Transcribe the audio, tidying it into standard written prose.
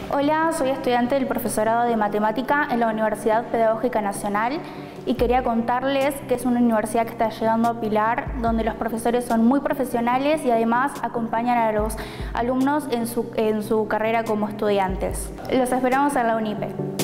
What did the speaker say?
Hola, soy estudiante del profesorado de matemática en la Universidad Pedagógica Nacional y quería contarles que es una universidad que está llegando a Pilar, donde los profesores son muy profesionales y además acompañan a los alumnos en su carrera como estudiantes. Los esperamos en la UNIPE.